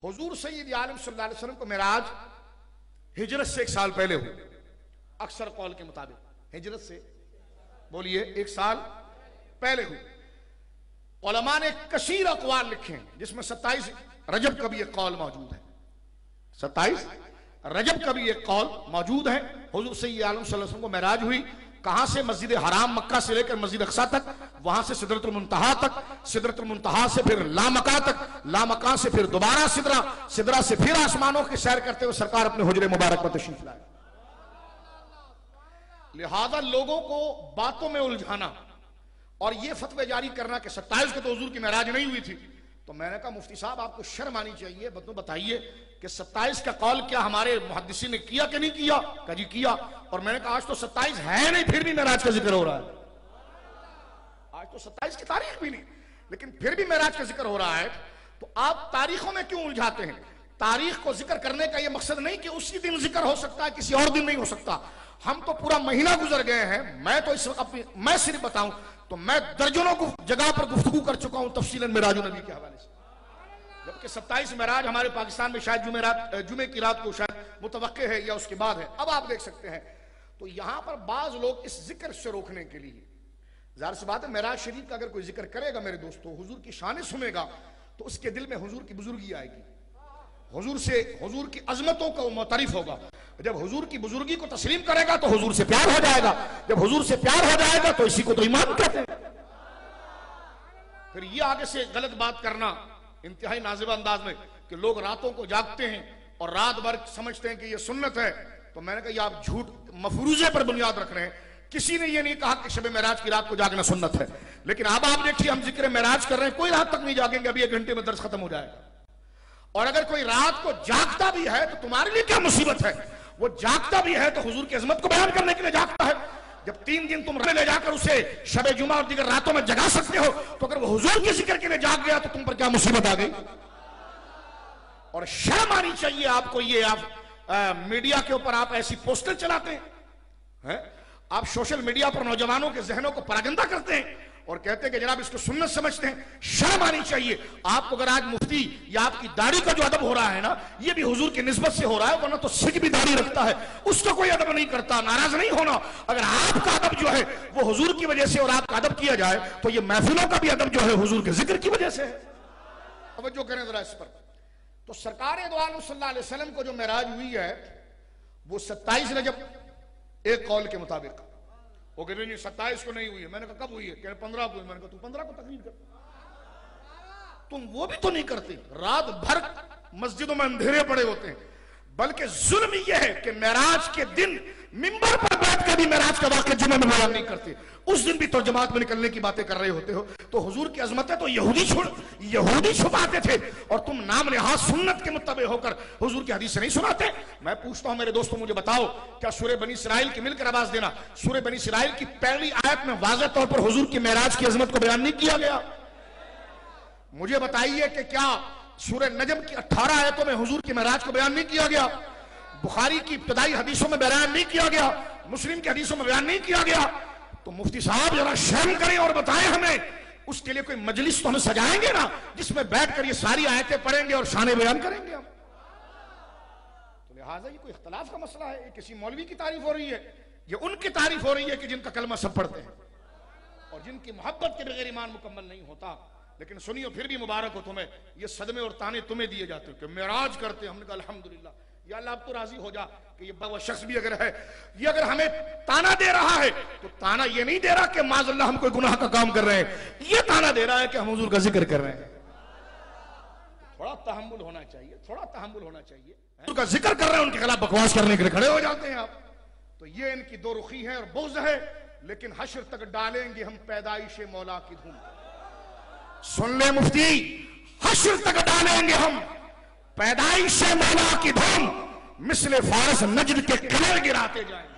हुजूर सय्यद आलम सल्लल्लाहु अलैहि वसल्लम को मेराज हिजरत से 1 साल पहले हुई। अक्सर कौल के मुताबिक हिजरत से बोलिए 1 साल पहले हुई। उलमा ने कसीर अक़वाल लिखे हैं जिसमें 27 रजब का भी एक कौल मौजूद है। 27 रजब का भी एक कौल मौजूद है। हुजूर सय्यद आलम सल्लल्लाहु अलैहि वसल्लम को मेराज हुई। कहां से? मस्जिद हराम मक्का से लेकर मस्जिद अक्सा तक, वहां से सिदरतुल मुंतहा तक, सिदरतुल मुंतहा से फिर लामका तक, लामका से फिर दोबारा सिदरा, सिदरा से फिर आसमानों की सैर करते हुए सरकार अपने हुजरे मुबारक में तशरीफ लाए। लिहाजा लोगों को बातों में उलझाना और ये फतवे जारी करना कि 27 को तो हुजूर की मेराज नहीं हुई थी, तो मैंने कहा मुफ्ती साहब आपको शर्म आनी चाहिए, बताइए कि 27 का कौल क्या हमारे मुहद्दिसी ने किया कि नहीं किया? कहा जी किया। और मैंने कहा आज तो 27 है नहीं, फिर भी मेराज का जिक्र हो रहा है। आज तो 27 की तारीख भी नहीं, लेकिन फिर भी मेराज का जिक्र हो रहा है। तो आप तारीखों में क्यों उलझाते हैं? तारीख को जिक्र करने का यह मकसद नहीं कि उसी दिन जिक्र हो सकता है, किसी और दिन नहीं हो सकता। हम तो पूरा महीना गुजर गए हैं। मैं तो इस वक्त मैं सिर्फ बताऊं तो मैं दर्जनों को जगह पर गुफ्तगू कर चुका हूं तफसीलन मेराज नबी के हवाले से, जबकि 27 मेराज हमारे पाकिस्तान में शायद जुमे की रात को शायद मुतवक्के है या उसके बाद है। अब आप देख सकते हैं तो यहां पर बाज लोग इस जिक्र से रोकने के लिए, जाहिर सी बात है मेराज शरीफ का अगर कोई जिक्र करेगा मेरे दोस्तों, हुजूर की शान सुनेगा तो उसके दिल में हुजूर की बुजुर्गी आएगी, हुजूर से हुजूर की अजमतों का वो मुतरिफ होगा। जब हुजूर की बुजुर्गी को तस्लीम करेगा तो हुजूर से प्यार हो जाएगा, जब हुजूर से प्यार हो जाएगा तो इसी को तो ईमान कहते हैं। फिर ये आगे से गलत बात करना इंतहाई नाज़िबा अंदाज में कि लोग रातों को जागते हैं और रात भर समझते हैं कि ये सुन्नत है, तो मैंने कहा ये आप झूठ मफरूजे पर बुनियाद रख रहे हैं। किसी ने ये नहीं कहा कि शब मेराज की रात को जागना सुन्नत है, लेकिन अब आप देखिए हम जिक्र मेराज कर रहे हैं, कोई रात तक नहीं जागेंगे, अभी 1 घंटे में दर्स खत्म हो जाएगा। और अगर कोई रात को जागता भी है तो तुम्हारे लिए क्या मुसीबत है? वो जागता भी है तो हुजूर की अजमत को बयान करने के लिए जागता है। जब 3 दिन तुम ले जाकर उसे शबे जुमा और दीगर रातों में जगा सकते हो, तो अगर वो हुजूर के जिक्र के लिए जाग गया तो तुम पर क्या मुसीबत आ गई? और शर्म आनी चाहिए आपको। ये आप मीडिया के ऊपर आप ऐसी पोस्टर चलाते हैं, आप सोशल मीडिया पर नौजवानों के जहनों को परागंदा करते हैं और कहते हैं कि जनाब इसको सुन्नत समझते हैं। शर्म आनी चाहिए आपको। अगर आज मुफ्ती या आपकी दाढ़ी का जो अदब हो रहा है ना, ये भी हुजूर की निस्बत से हो रहा है, वरना तो सिख भी दाढ़ी रखता है, उसका कोई अदब नहीं करता। नाराज नहीं होना, अगर आपका अदब जो है वो हुजूर की वजह से और आपका अदब किया जाए तो ये महफिलों का भी अदब जो है हुजूर के जिक्र की वजह से है। तवज्जो करें जरा इस पर। तो सरकार दो आलम सल्लल्लाहु अलैहि वसल्लम को जो मेराज हुई है वो 27 रजब एक कौल के मुताबिक। वो कह रहे नहीं 27 को नहीं हुई है। मैंने कहा कब हुई है? कह रहे 15 को। मैंने कहा तू 15 को तकरीर कर, तुम वो भी तो नहीं करते। रात भर मस्जिदों में अंधेरे पड़े होते हैं, बल्कि जुल्म यह है कि मेराज के दिन मिंबर पर बैठकर भी मेराज का वाक़या जुमे में बयान नहीं करते, उस दिन भी तो जमात में निकलने की बातें कर रहे होते हो। तो हुजूर की अजमत है तो यहूदी छुपाते थे और तुम नाम लिहाज सुन्नत के मुत्तबे होकर हुजूर की हदीस से नहीं सुनाते। मैं पूछता हूं मेरे दोस्तों, मुझे बताओ क्या सूरह बनी इसराइल की मिलकर आवाज देना, सूरह बनी इसराइल की पहली आयत में वाज़ेह तौर पर हुजूर की मेराज की अजमत को बयान नहीं किया गया? मुझे बताइए कि क्या सूरह नजम की 18 आयतों में हुजूर की मेराज को बयान नहीं किया गया? बुखारी की इब्तदाई हदीसों में बयान नहीं किया गया? मुस्लिम की हदीसों में बयान नहीं किया गया? तो मुफ्ती साहब जरा शर्म करें और बताएं हमें। उसके लिए कोई मजलिस तो हम सजाएंगे ना जिसमें बैठकर ये सारी आयतें पढ़ेंगे और शाने बयान करेंगे हम। तो लिहाजा ये कोई इख्तलाफ का मसला है? ये किसी मौलवी की तारीफ हो रही है? ये उनकी तारीफ हो रही है कि जिनका कलमा सब पढ़ते हैं और जिनकी मोहब्बत के बगैर ईमान मुकम्मल नहीं होता। लेकिन सुनियो फिर भी मुबारक हो तुम्हें, ये सदमे और ताने तुम्हें दिए जाते हो कि मेराज करते। हमने कहा अल्हम्दुलिल्लाह, या अल्लाह अब तो राजी हो जा कि ये वो शख्स भी अगर है, ये अगर हमें ताना दे रहा है तो ताना ये नहीं दे रहा कि माज़अल्लाह हम कोई गुनाह का काम कर रहे हैं, ये ताना दे रहा है कि हम हुजूर का जिक्र कर रहे हैं। थोड़ा तहम्मुल होना चाहिए, थोड़ा तहम्मुल होना चाहिए। हुजूर का जिक्र कर रहे हैं, उनके खिलाफ बकवास करने के लिए खड़े हो जाते हैं आप। तो ये इनकी दो रुखी है और बुग़्ज़ है। लेकिन हश्र तक डालेंगे हम पैदाइश मौला की धूम। सुन ले मुफ्ती, हश्र तक डालेंगे हम पैदाइश मौला की धूम, मिसले फारस नजद के किले गिराते जाएं।